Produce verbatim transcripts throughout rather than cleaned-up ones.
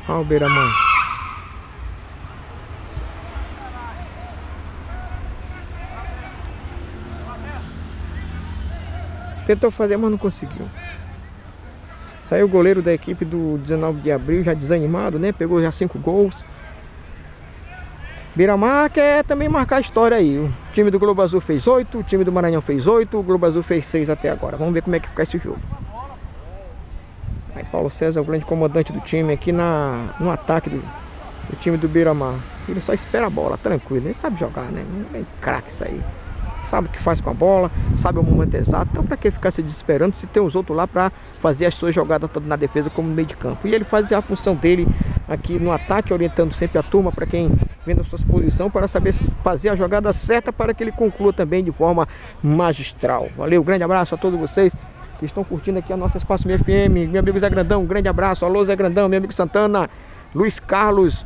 Olha o Beira-Mar. Tentou fazer, mas não conseguiu. Saiu o goleiro da equipe do dezenove de abril, já desanimado, né? Pegou já cinco gols. Beira-Mar quer também marcar a história aí. O time do Globo Azul fez oito, o time do Maranhão fez oito, o Globo Azul fez seis até agora. Vamos ver como é que fica esse jogo. Aí Paulo César, o grande comandante do time aqui na, no ataque do, do time do Beira-Mar. Ele só espera a bola, tranquilo. Ele sabe jogar, né? Não é craque isso aí. Sabe o que faz com a bola, sabe o momento exato. Então pra que ficar se desesperando se tem os outros lá pra fazer as suas jogadas tanto na defesa como no meio de campo. E ele faz a função dele aqui no ataque, orientando sempre a turma para quem vem nas suas posições, para saber fazer a jogada certa para que ele conclua também de forma magistral. Valeu, grande abraço a todos vocês que estão curtindo aqui a nossa Espaço F M. Meu amigo Zé Grandão, um grande abraço. Alô Zé Grandão, meu amigo Santana, Luiz Carlos,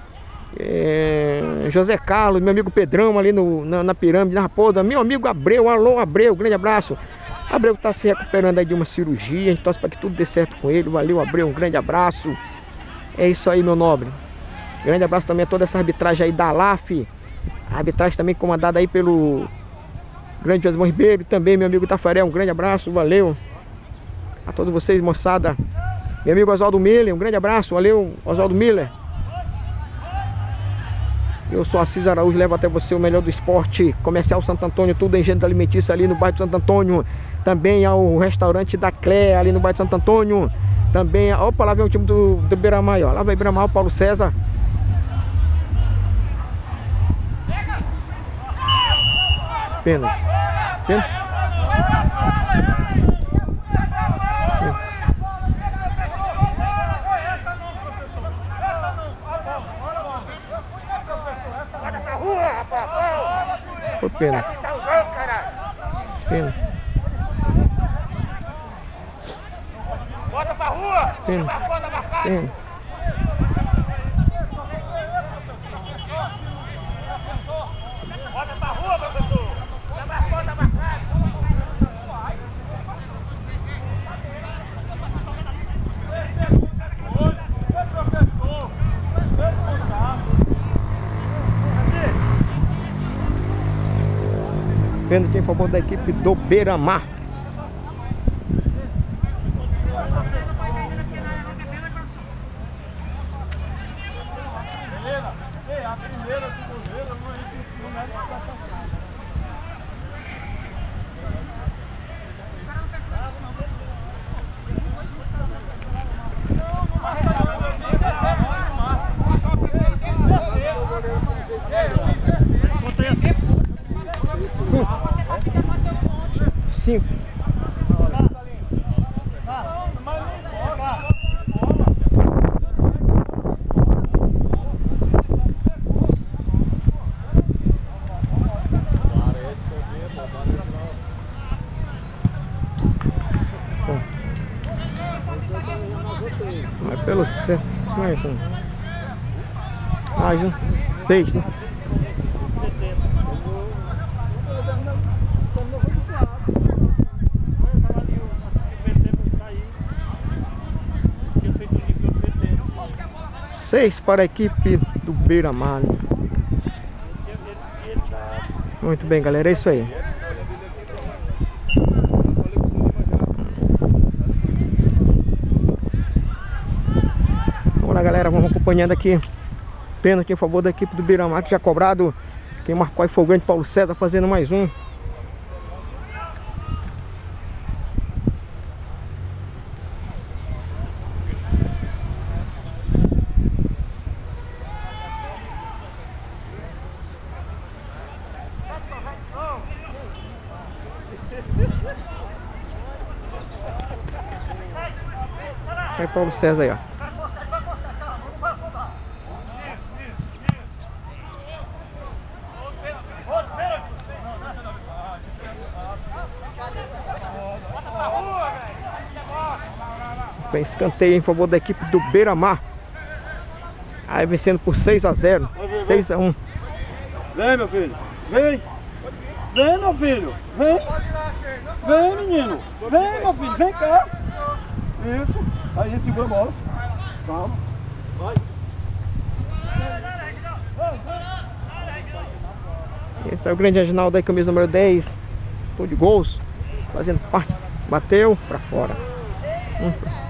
É, José Carlos, meu amigo Pedrão ali no, na, na pirâmide, na Raposa, meu amigo Abreu, alô Abreu, grande abraço. Abreu está se recuperando aí de uma cirurgia, a gente torce para que tudo dê certo com ele. Valeu Abreu, um grande abraço. É isso aí, meu nobre. Grande abraço também a toda essa arbitragem aí da L A F, a arbitragem também comandada aí pelo grande Josimão Ribeiro, também meu amigo Tafarel, um grande abraço, valeu a todos vocês, moçada. Meu amigo Oswaldo Miller, um grande abraço, valeu Oswaldo Miller. Eu sou Assis Araújo, levo até você o melhor do esporte. Comercial Santo Antônio, tudo em gênero alimentício ali no bairro de Santo Antônio. Também ao restaurante da Clé, ali no bairro de Santo Antônio. Também, opa, lá vem o time do, do Beira-Mar, ó. Lá vai Beira-Mar, o Paulo César. Pênalti. Pênalti. Foi pênalti. Pênalti. Bota pra rua! Pênalti. Pênalti. Bota pra rua, professor! Tá marcando, tá marcado! Pênalti em favor da equipe do Beira-Mar. A primeira do goleiro não é Cinco. Mas pelo sexto, como é que ah, já seis, né? Seis para a equipe do Beira-Mar. Muito bem, galera, é isso aí. Vamos lá, galera, vamos acompanhando aqui. Pênalti em favor da equipe do Beira-Mar, que já cobrado. Quem marcou aí foi o grande Paulo César, fazendo mais um. Aí Paulo César aí, ó. Foi escanteio em favor da equipe do Beira-Mar. Aí vencendo por seis a zero. seis a um. Vem, meu filho. Vem. Vem, meu filho. Vem. Vem, menino. Vem, meu filho. Vem cá. Isso. Aí a gente segura a bola. Calma. Esse é o grande Reginaldo aí, camisa número dez. Tô de gols. Fazendo parte. Bateu pra fora. Um,